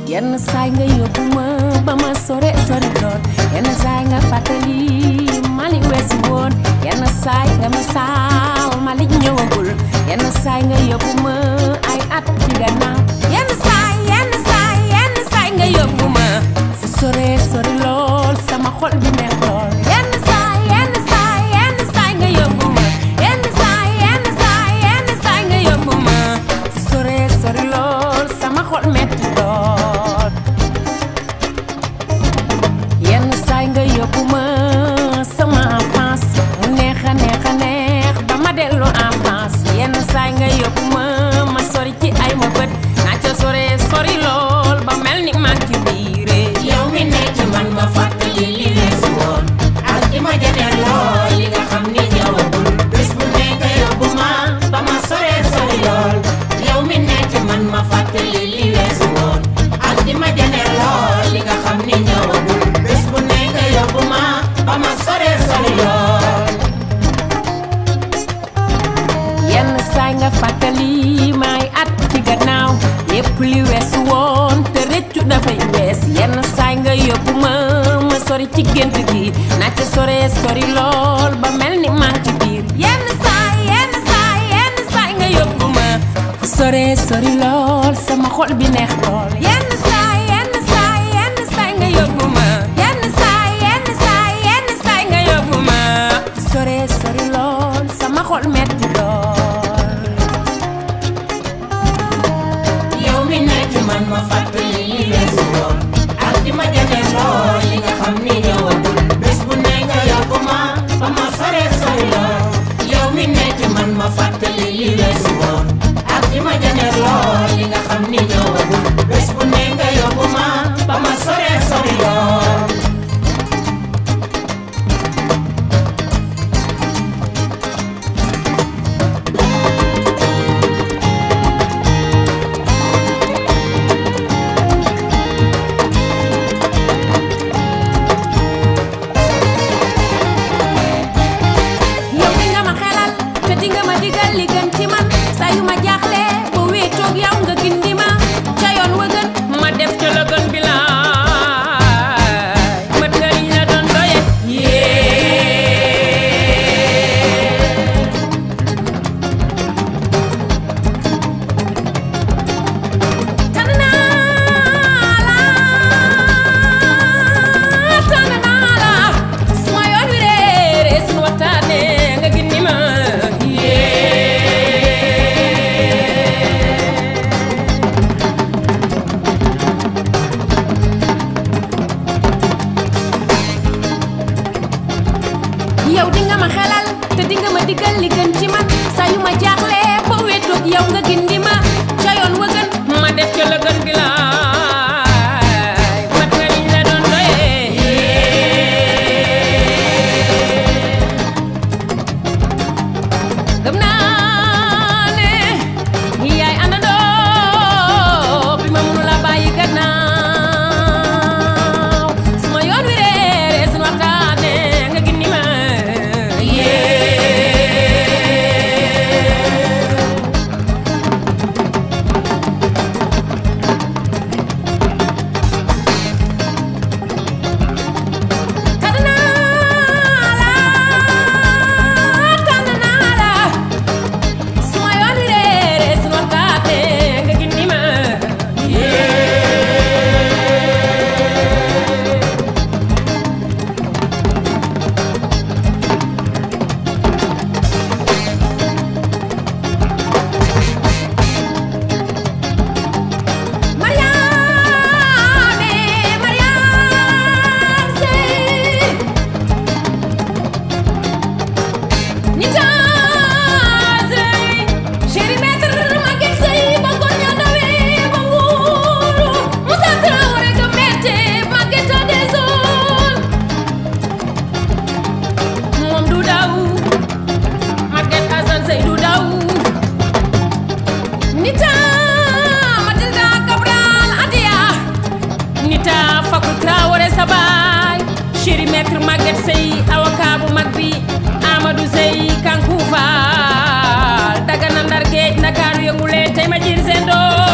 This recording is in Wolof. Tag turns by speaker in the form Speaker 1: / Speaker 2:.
Speaker 1: yenn saay nga yóbbu ma ba ma sore sori lool yenn saay nga fàttali mali weesu woon yenn saay nga ma saal mali ñëwagul yenn saay nga yóbbu ma ay at ci gannaaw yenn saay nga yóbbu ma fu sore sori lool sama xol bi neex lool yenn saay nga yóbbu ma yenn saay nga yóbbu ma fu sore sori lool sama xol metti lool yenn saay nga yóbbu ma sama enfance mu neex a neex ba ma dellu enfance yenn saay nga yóbbu ma sori ci ay ma bët naa ca sore sori lool ba mel ni maa ci biire
Speaker 2: yow mi nekk man ma fàttali li weesu woon ak di ma jege lool li nga xam ni ñëwagul bés bu nekk yóbbu ma ba ma sore sori lool yow mi nekk man ma fàttali li weesu woon ak di ma jege lool li nga xam ni ñëwagul bés bu nekk yóbbu ma ba ma sore sori lool
Speaker 1: yenn saay nga fàttali may at ci gannaaw lépp li weesu woon te rëccu dafay wees yenn saay nga yóbbu ma sori ci gént gi naa ca sore sori lool ba mel ni maa ngi ci biir yenn saay nga yóbbu ma fu sore sori lool sama xol bi neex lool yenn saay nga yóbbu ma yenn saay nga yóbbu ma fu sore sori lool sama xol metti lool
Speaker 2: yow mi nekk man ma fàttali li weesu woon ak di ma jege lool li nga xam ni ñëwagul bés bu nekk yóbbu ma ba ma sore sori lool yow mi nekk man ma fàttali li weesu woon ak di ma jege lool li nga xam ni ñëwagul bés bu nekk yóbbu ma ba ma sore sori lool
Speaker 1: yow di nga ma xelal te di nga ma digal li gën ci man saa yu ma jaaxle ba wéetoog yow nga gindi ma ca yoon wa gën ma def ca la gën bi laay mët nga liñ la doon doye tànn naa la suma yoon wi réere sunu waxtaane nga gindi ma yow di nga ma xelal te di nga ma digal li gën ci man saa yu ma jaaxle ba wéetoog yow nga gindi ma ca yoon wa gën ma def ca la gën bi laay mat nga liñ la doon doyee gëm naa ne yaay àndandoo bi ma mënu la bàyyi gannaaw suma yoon wi réere sunu waxtaane nga gindi ma chéri maître Maguette Sey avocat bu mag bi Amadou Sey Kankou Fall Dagana Ndar Géej Ndakaaru yëngu leen tey ma jiir seen doom